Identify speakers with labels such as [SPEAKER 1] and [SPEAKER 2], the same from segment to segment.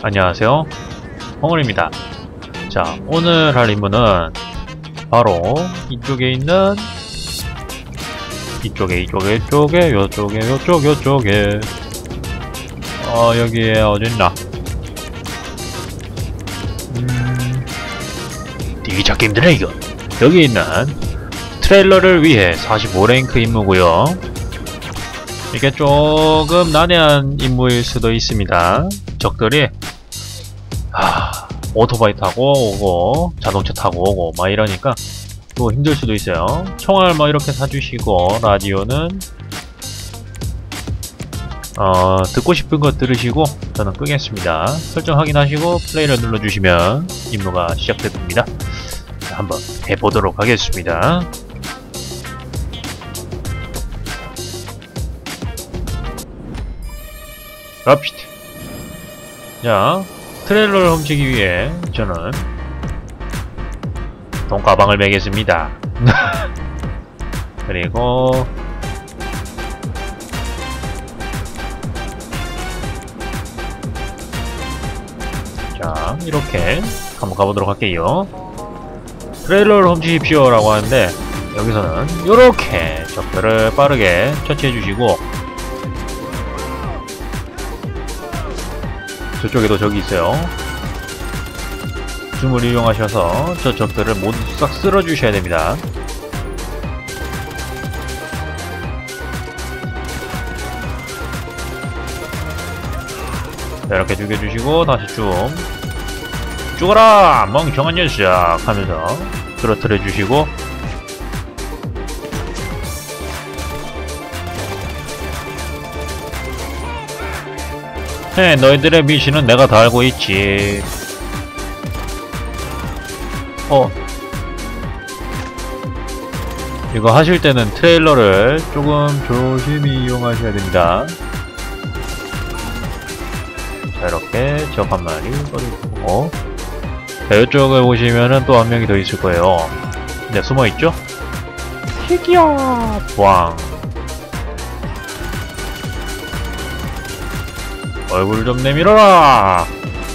[SPEAKER 1] 안녕하세요, 홍울입니다. 자, 오늘 할 임무는 바로 이쪽에 있는 요쪽에 여기에 어딨나? 되게 찾기 힘드네 이거. 여기 있는 트레일러를 위해 45랭크 임무고요. 이게 조금 난해한 임무일 수도 있습니다. 적들이 오토바이 타고 오고 자동차 타고 오고 막 이러니까 또 힘들 수도 있어요. 총알 뭐 이렇게 사주시고, 라디오는 듣고 싶은 거 들으시고 저는 끄겠습니다. 설정 확인하시고 플레이를 눌러주시면 임무가 시작됩니다. 자, 한번 해보도록 하겠습니다. 갑시다. 자, 트레일러를 훔치기 위해 저는 돈가방을 매겠습니다. 그리고 자, 이렇게 한번 가보도록 할게요. 트레일러를 훔치십시오 라고 하는데, 여기서는 이렇게 적들을 빠르게 처치해 주시고, 저쪽에도 적이 있어요. 줌을 이용하셔서 저 적들을 모두 싹 쓸어 주셔야 됩니다. 자, 이렇게 죽여주시고 다시 쭉 죽어라 멍청한 녀석 하면서 쓰러뜨려 주시고, 너희들의 미신은 내가 다 알고 있지. 이거 하실 때는 트레일러를 조금 조심히 이용하셔야 됩니다. 자, 이렇게 적 한 마리 꺼내주고, 자, 이쪽을 보시면은 또 한 명이 더 있을 거예요. 네, 숨어있죠? 희귀야! 왕! 얼굴 좀 내밀어라!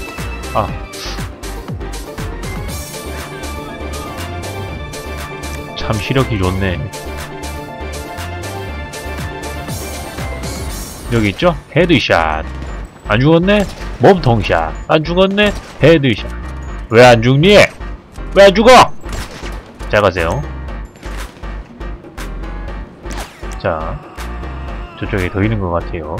[SPEAKER 1] 참 시력이 좋네. 여기 있죠? 헤드샷. 안 죽었네? 몸통샷. 안 죽었네? 헤드샷. 왜 안 죽니? 왜 안 죽어? 자, 가세요. 자, 저쪽에 더 있는 것 같아요.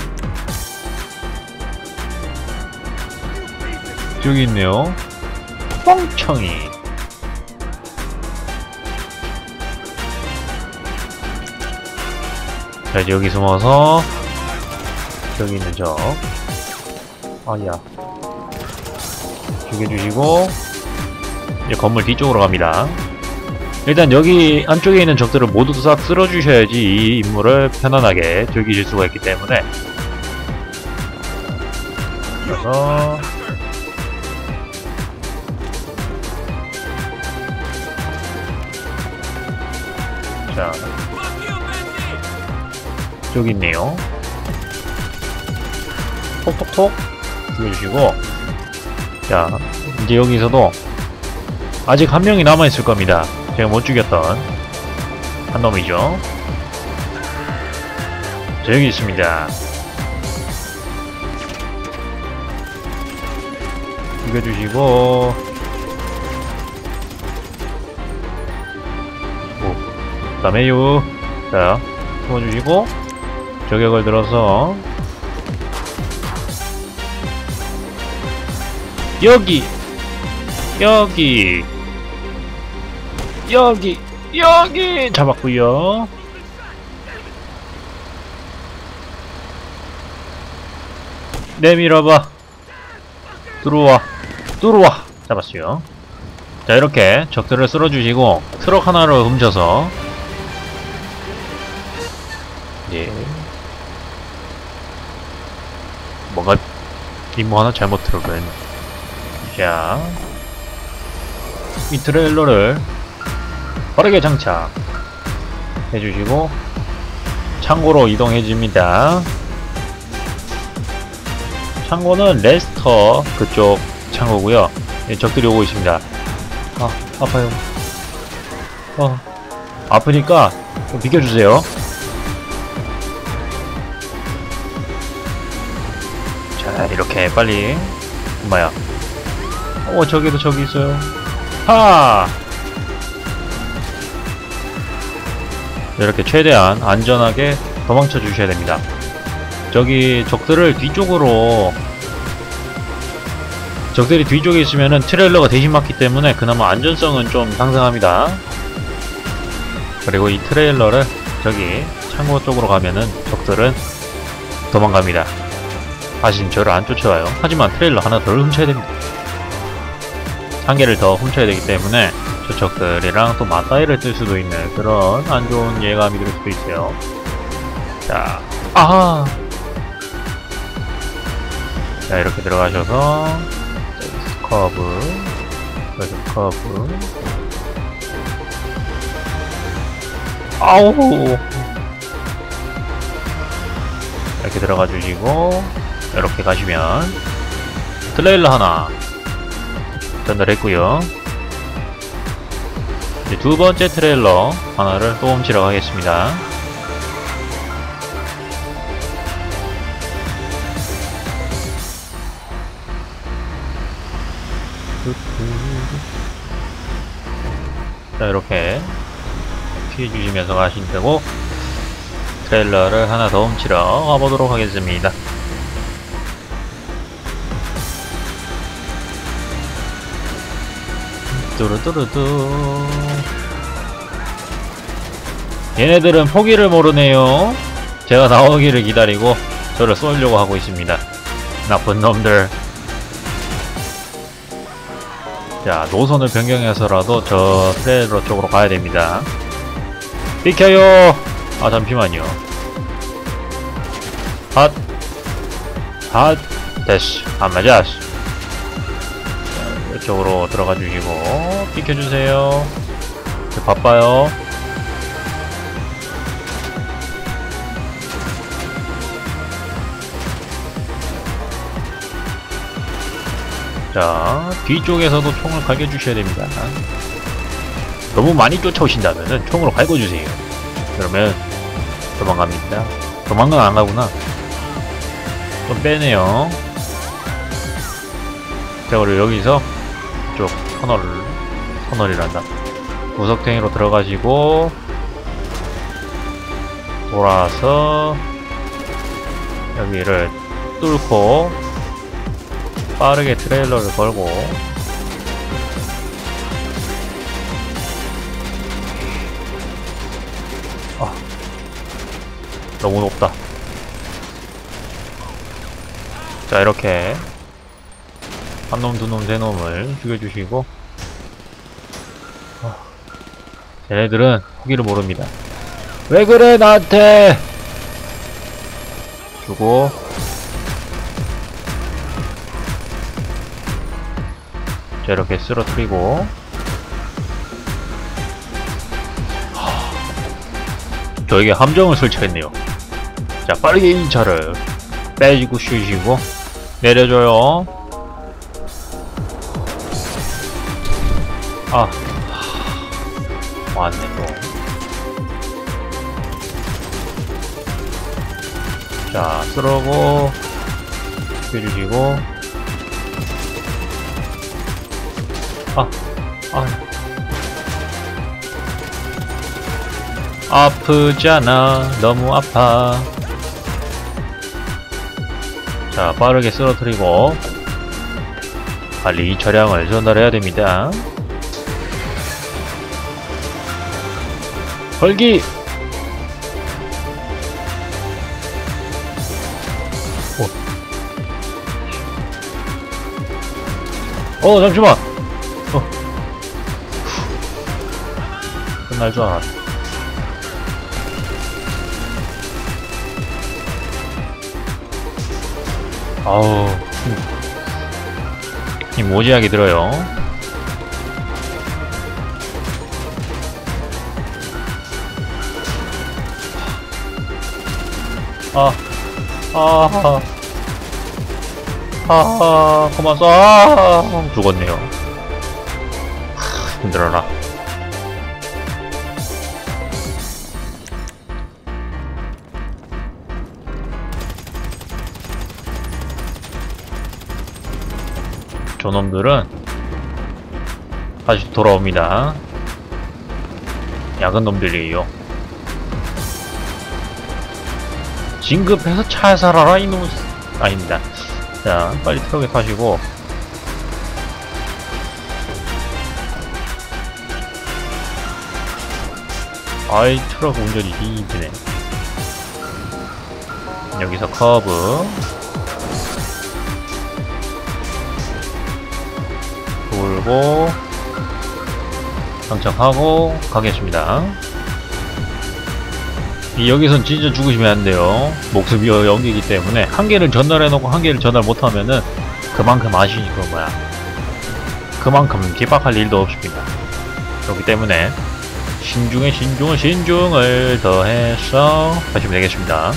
[SPEAKER 1] 저기 있네요. 뻥청이. 자, 이제 여기 숨어서 저기 있는 적 아야 죽여주시고, 이제 건물 뒤쪽으로 갑니다. 일단 여기 안쪽에 있는 적들을 모두 싹 쓸어주셔야지 이 임무를 편안하게 즐기실 수가 있기 때문에. 그래서 자, 저기 있네요. 톡톡톡 죽여주시고, 자, 이제 여기서도 아직 한 명이 남아있을 겁니다. 제가 못 죽였던 한 놈이죠. 자, 여기 있습니다. 죽여주시고, 그 다음에요. 자, 숨어주시고 저격을 들어서 여기 잡았구요. 내밀어봐. 들어와 잡았어요. 자, 이렇게 적들을 쓸어주시고 트럭 하나를 훔쳐서, 예, 뭔가 임무 하나 잘못 들어가네. 자, 이 트레일러를 빠르게 장착 해주시고 창고로 이동해줍니다. 창고는 레스터 그쪽 창고고요. 예, 적들이 오고 있습니다. 아, 아파요. 아프니까 좀 비켜주세요. 자, 이렇게 빨리. 엄마야. 저기도 저기 있어요. 하! 이렇게 최대한 안전하게 도망쳐 주셔야 됩니다. 저기 적들이 뒤쪽에 있으면은 트레일러가 대신 막기 때문에 그나마 안전성은 좀 상승합니다. 그리고 이 트레일러를 저기 창고 쪽으로 가면은 적들은 도망갑니다. 다신 저를 안 쫓아와요. 하지만 트레일러 하나 덜 훔쳐야 됩니다. 한 개를 더 훔쳐야 되기 때문에 저 적들이랑 또 맞다이를 뜰 수도 있는 그런 안 좋은 예감이 들 수도 있어요. 자, 자, 이렇게 들어가셔서 커브, 그래서 커브. 아우! 이렇게 들어가 주시고 이렇게 가시면 트레일러 하나 전달했고요. 이제 두 번째 트레일러 하나를 또 훔치러 가겠습니다. 자, 이렇게 피해주시면서 가시면 되고 트레일러를 하나 더 훔치러 가보도록 하겠습니다. 뚜루뚜루뚜. 얘네들은 포기를 모르네요. 제가 나오기를 기다리고 저를 쏘려고 하고 있습니다. 나쁜 놈들. 자, 노선을 변경해서라도 저 트레일러 쪽으로 가야 됩니다. 비켜요! 아, 잠시만요. 핫! 됐어. 안 맞았어. 이쪽으로 들어가 주시고 비켜주세요. 저 바빠요. 자, 뒤쪽에서도 총을 갈겨주셔야 됩니다. 너무 많이 쫓아오신다면은 총으로 갈궈주세요. 그러면 도망갑니다. 도망은 안 가구나. 좀 빼네요. 자, 그리고 여기서 이쪽 터널이란다. 구석탱이로 들어가시고 돌아서 여기를 뚫고 빠르게 트레일러를 걸고 너무 높다. 자, 이렇게 한 놈, 두 놈, 세 놈을 죽여주시고 쟤네들은 포기를 모릅니다. 왜 그래 나한테! 주고 자, 이렇게 쓰러뜨리고 저에게 함정을 설치했네요. 자, 빠르게 이 차를 빼주고 쉬시고 내려줘요. 왔네 또. 자, 쓰러고 빼주시고 아프잖아. 너무 아파. 자, 빠르게 쓰러뜨리고 빨리 이 차량을 전달해야 됩니다. 걸기! 잠시만! 끝날 줄 알았다. 아우, 힘 오지하게 들어요. 그만 쏴. 죽었네요. 힘들어라. 저놈들은 다시 돌아옵니다. 야근 놈들이에요. 진급해서 잘 살아라 이놈. 아닙니다. 자, 빨리 트럭에 타시고. 아이, 트럭 운전이 힘드네. 여기서 커브 돌고 장착하고 가겠습니다. 여기선 진짜 죽으시면 안 돼요. 목숨이 연기이기 때문에 한 개를 전달해놓고 한 개를 전달 못하면은 그만큼 그만큼 뒷박할 일도 없습니다. 그렇기 때문에 신중을 더해서 하시면 되겠습니다.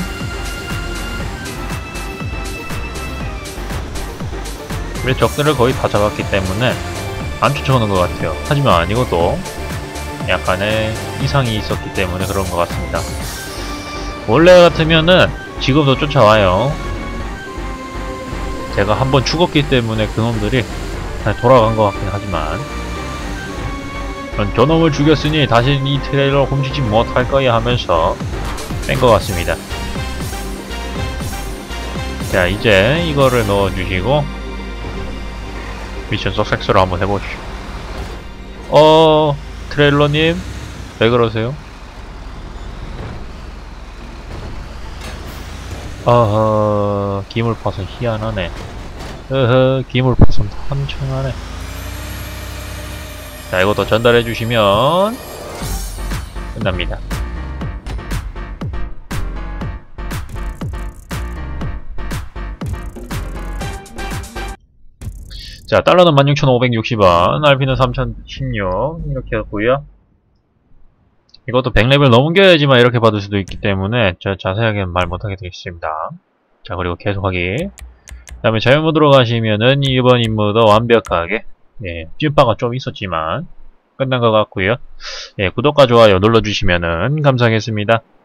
[SPEAKER 1] 우리 적들을 거의 다 잡았기 때문에 안 쫓아오는 것 같아요. 하지만 이것도 약간의 이상이 있었기 때문에 그런 것 같습니다. 원래 같으면은 지금도 쫓아와요. 제가 한번 죽었기 때문에 그놈들이 다시 돌아간 것 같긴 하지만, 저놈을 죽였으니 다시 이 트레일러 훔치지 못할 거야 하면서 뺀 것 같습니다. 자, 이제 이거를 넣어주시고 미션 석색스로 한번 해보시오. 트레일러님 왜 그러세요? 기물파손 희한하네. 기물파손 한청하네. 자, 이것도 전달해주시면 끝납니다. 자, 달러는 16,560원, RP는 3016 이렇게 했고요. 이것도 100레벨 넘겨야지만 이렇게 받을 수도 있기 때문에 저 자세하게는 말 못하게 되겠습니다. 자, 그리고 계속하기. 그 다음에 자유모드로 가시면은 이번 임무도 완벽하게, 찐빠가 좀 있었지만 끝난 것 같고요. 구독과 좋아요 눌러주시면은 감사하겠습니다.